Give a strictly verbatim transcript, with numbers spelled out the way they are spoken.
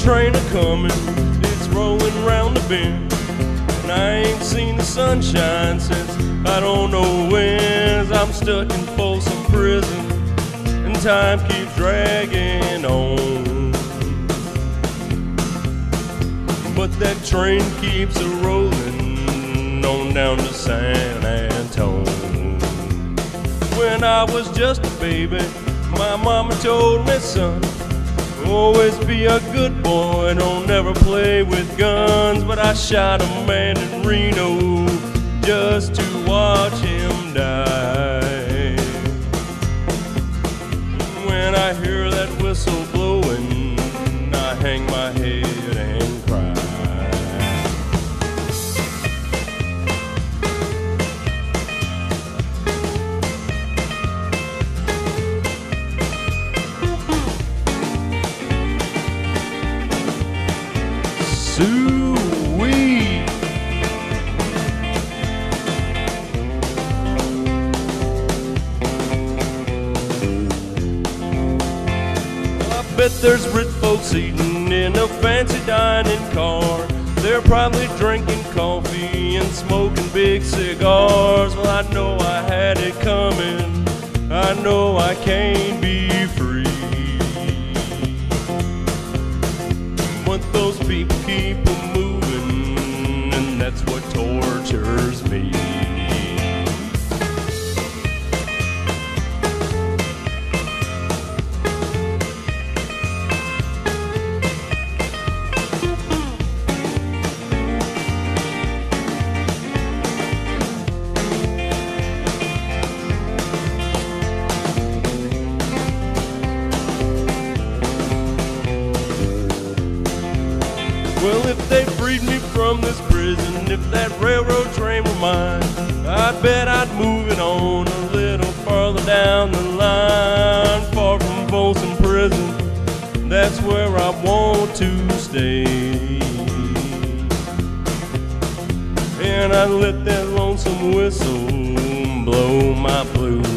train a-comin', it's rolling round the bend, and I ain't seen the sunshine since I don't know when. I'm stuck in Folsom prison, and time keeps dragging on, but that train keeps a-rollin' on down to San Antone. When I was just a baby, my mama told me, son, always be a good boy, don't never play with guns. But I shot a man in Reno just to watch him die. When I hear that whistle blowing, I hang my head and cry. Soo-wee. Well, I bet there's rich folks eating in a fancy dining car. They're probably drinking coffee and smoking big cigars. Well, I know I had it coming, I know I can't be free, but those people keep on moving, and that's what tortures me. Well, if they freed me from this prison, if that railroad train were mine, I'd bet I'd move it on a little farther down the line, far from Folsom prison, that's where I want to stay. And I'd let that lonesome whistle blow my blues